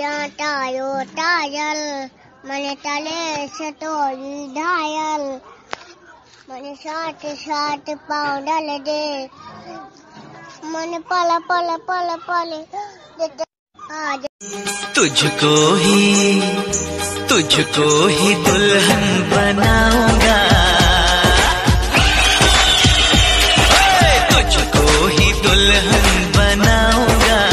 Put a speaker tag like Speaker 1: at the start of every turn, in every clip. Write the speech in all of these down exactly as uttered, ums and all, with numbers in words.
Speaker 1: या टायो टायल मने तले से तोड़ी ढायल मने साथ साथ पाँव डाल दे मने पल पल पल पल आज
Speaker 2: तुझको ही तुझको ही दुल्हन बनाऊंगा तुझको ही दुल्हन बनाऊंगा।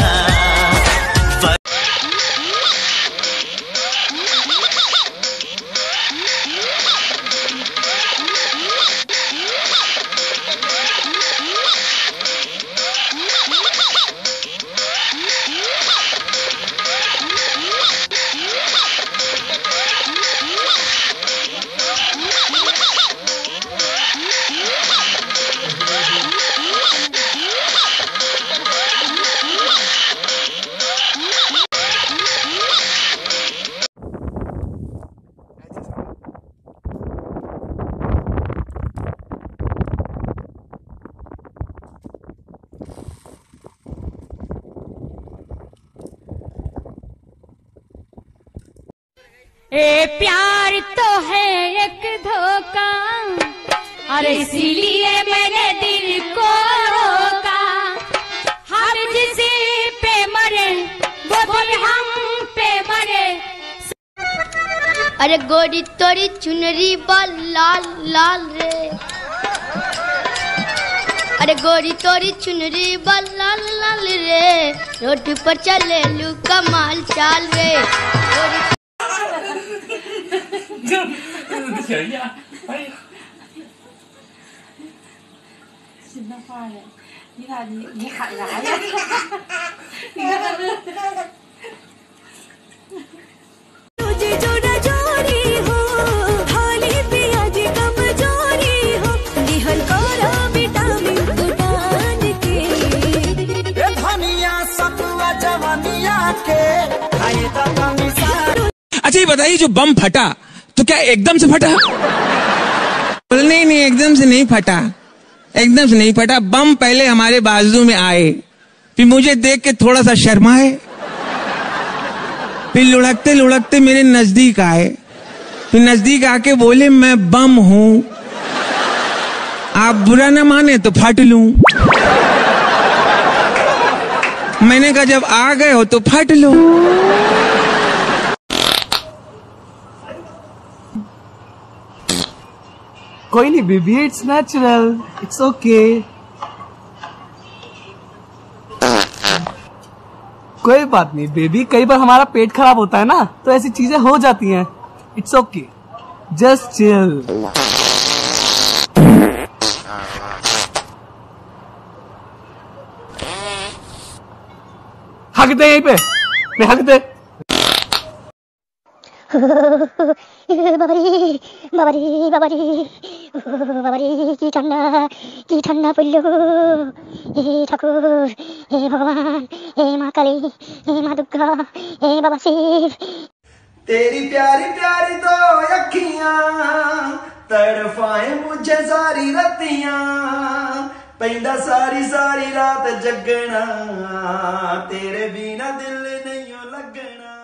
Speaker 3: ए प्यार तो है एक धोखा और इसीलिए मैंने दिल को रोका हर किसी पे मरे वो भी हम पे मरे।
Speaker 1: अरे गोरी तोरी चुनरी बल लाल लाल रे अरे गोरी तोरी चुनरी बल लाल लाल रे रोड पर चले लू कमाल चाल रे
Speaker 4: अच्छा ये बताइए जो बम फटा तो क्या एकदम से फटा? नहीं नहीं एकदम से नहीं फटा एकदम से नहीं फटा। बम पहले हमारे बाजू में आए फिर मुझे देख के थोड़ा सा शर्माए फिर लुढ़कते लुढ़कते मेरे नजदीक आए फिर नजदीक आके बोले मैं बम हूं आप बुरा ना माने तो फट लूं। मैंने कहा जब आ गए हो तो फट लो।
Speaker 5: कोई नहीं baby it's natural it's okay कोई बात नहीं बेबी कई बार हमारा पेट खराब होता है ना तो ऐसी चीजें हो जाती हैं इट्स ओके जस्ट चिल। हक दे यहीं पे मैं हक दे
Speaker 1: बाबरी बाबरी बाबरी बाबरी की ठंडा की ठंडा पुल्लू हे ठाकुर हे भगवान हे माँ काली हे माँ दुर्गा हे बाबा शिव।
Speaker 2: तेरी प्यारी प्यारी दो अखियां तड़फाए मुझे सारी रतियां पैंदा सारी सारी रात जगना तेरे बिना दिल नहीं लगना।